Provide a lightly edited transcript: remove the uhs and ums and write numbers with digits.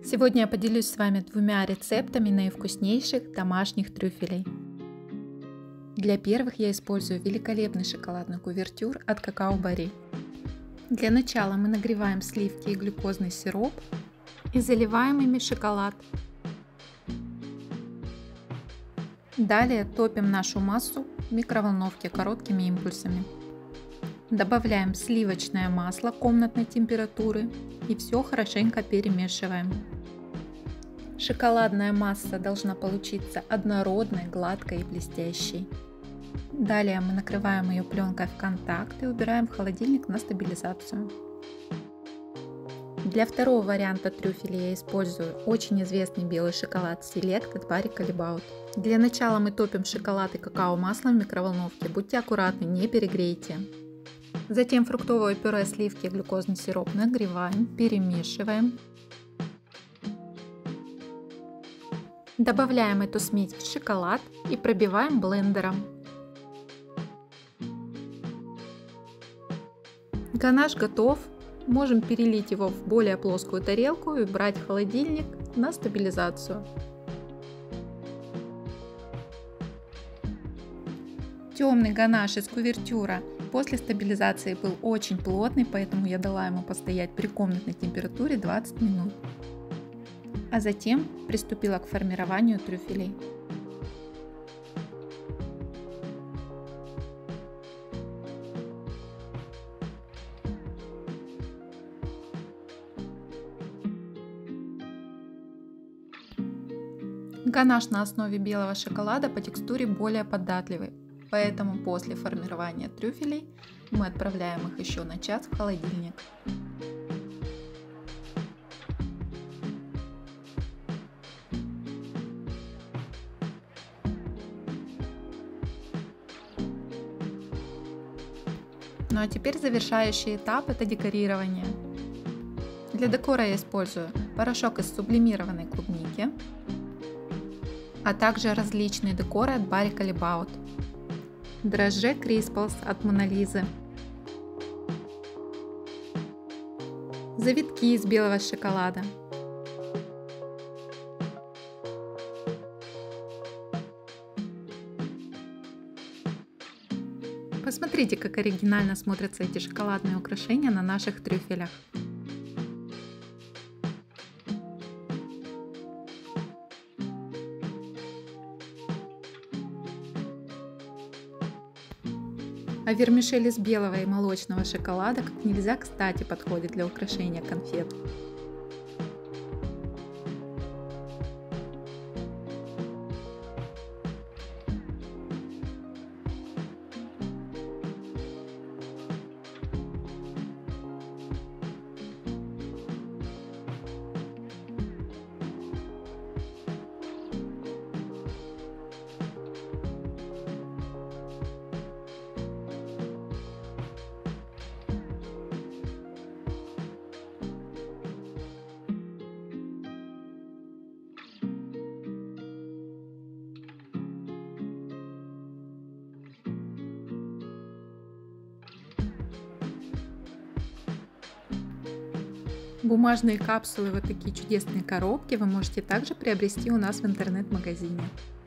Сегодня я поделюсь с вами двумя рецептами наивкуснейших домашних трюфелей. Для первых я использую великолепный шоколадный кувертюр от Какао Бари. Для начала мы нагреваем сливки и глюкозный сироп и заливаем ими шоколад. Далее топим нашу массу в микроволновке короткими импульсами. Добавляем сливочное масло комнатной температуры и все хорошенько перемешиваем. Шоколадная масса должна получиться однородной, гладкой и блестящей. Далее мы накрываем ее пленкой в контакт и убираем в холодильник на стабилизацию. Для второго варианта трюфеля я использую очень известный белый шоколад Select от Barry Callebaut. Для начала мы топим шоколад и какао-масло в микроволновке. Будьте аккуратны, не перегрейте. Затем фруктовое пюре, сливки и глюкозный сироп нагреваем, перемешиваем. Добавляем эту смесь в шоколад и пробиваем блендером. Ганаш готов. Можем перелить его в более плоскую тарелку и убрать в холодильник на стабилизацию. Темный ганаш из кувертюра после стабилизации был очень плотный, поэтому я дала ему постоять при комнатной температуре 20 минут. А затем приступила к формированию трюфелей. Ганаш на основе белого шоколада по текстуре более податливый, поэтому после формирования трюфелей мы отправляем их еще на час в холодильник. Ну а теперь завершающий этап — это декорирование. Для декора я использую порошок из сублимированной клубники, а также различные декоры от Barry Callebaut, дрожжи Crisples от Монолизы, завитки из белого шоколада, Посмотрите, как оригинально смотрятся эти шоколадные украшения на наших трюфелях. А вермишель из белого и молочного шоколада как нельзя кстати подходит для украшения конфет. Бумажные капсулы, вот такие чудесные коробки вы можете также приобрести у нас в интернет-магазине.